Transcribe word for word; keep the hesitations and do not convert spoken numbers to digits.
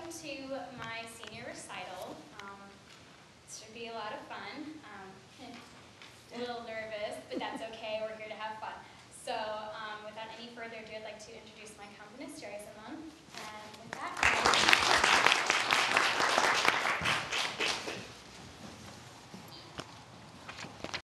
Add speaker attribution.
Speaker 1: welcome to my senior recital. Um, this should be a lot of fun. Um, a little nervous, but that's okay. We're here to have fun. So um, without any further ado, I'd like to introduce my accompanist, Jerry Simone.